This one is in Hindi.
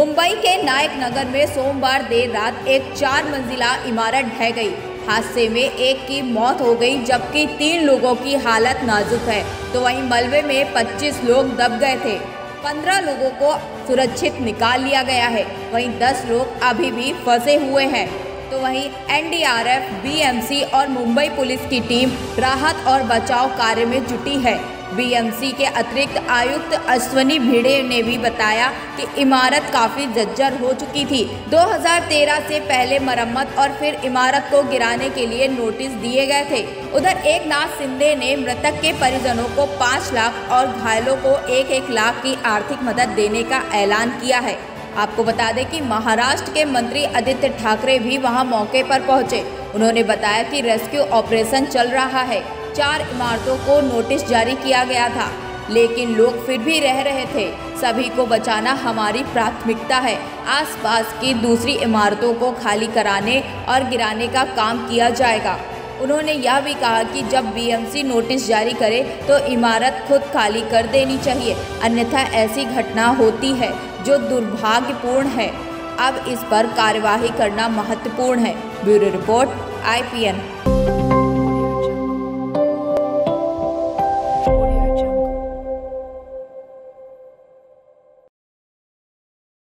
मुंबई के नायक नगर में सोमवार देर रात एक 4 मंजिला इमारत ढह गई। हादसे में एक की मौत हो गई जबकि 3 लोगों की हालत नाजुक है, तो वहीं मलबे में 25 लोग दब गए थे। 15 लोगों को सुरक्षित निकाल लिया गया है, वहीं 10 लोग अभी भी फंसे हुए हैं। तो वहीं एनडीआरएफ, बीएमसी और मुंबई पुलिस की टीम राहत और बचाव कार्य में जुटी है। बीएमसी के अतिरिक्त आयुक्त अश्वनी भिड़े ने भी बताया कि इमारत काफी जर्जर हो चुकी थी। 2013 से पहले मरम्मत और फिर इमारत को गिराने के लिए नोटिस दिए गए थे। उधर एकनाथ शिंदे ने मृतक के परिजनों को 5 लाख और घायलों को 1-1 लाख की आर्थिक मदद देने का ऐलान किया है। आपको बता दें कि महाराष्ट्र के मंत्री आदित्य ठाकरे भी वहां मौके पर पहुंचे। उन्होंने बताया कि रेस्क्यू ऑपरेशन चल रहा है। 4 इमारतों को नोटिस जारी किया गया था, लेकिन लोग फिर भी रह रहे थे। सभी को बचाना हमारी प्राथमिकता है। आसपास की दूसरी इमारतों को खाली कराने और गिराने का काम किया जाएगा। उन्होंने यह भी कहा कि जब बीएमसी नोटिस जारी करे तो इमारत खुद खाली कर देनी चाहिए, अन्यथा ऐसी घटना होती है जो दुर्भाग्यपूर्ण है। अब इस पर कार्यवाही करना महत्वपूर्ण है। Bureau report, IPN।